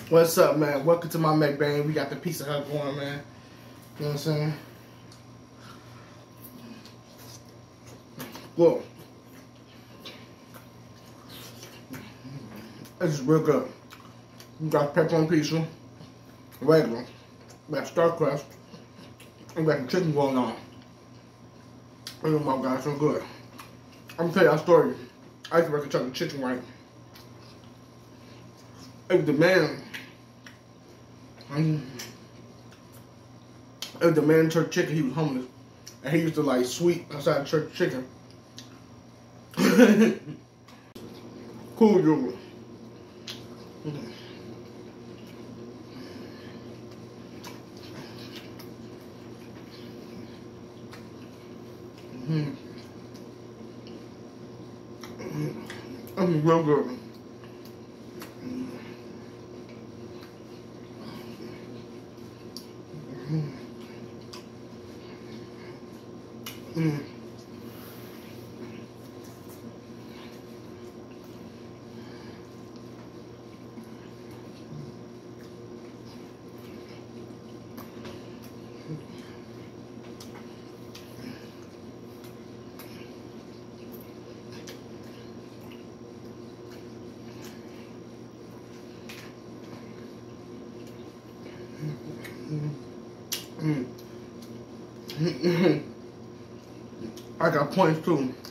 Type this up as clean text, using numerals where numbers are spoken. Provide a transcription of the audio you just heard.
What's up, man? Welcome to my mukbang. We got the Pizza Hut going, man. You know what I'm saying? Look. This is real good. We got pepperoni pizza, regular. We got star crust. And we got some chicken going on. Oh my God, so good. I'm gonna tell y'all a story. I used to work at Chuck E. Chicken, right? It was the man. It was the man in Church Chicken. He was homeless, and he used to like sweep outside Church Chicken. Cool dude. That's real good. I got points too.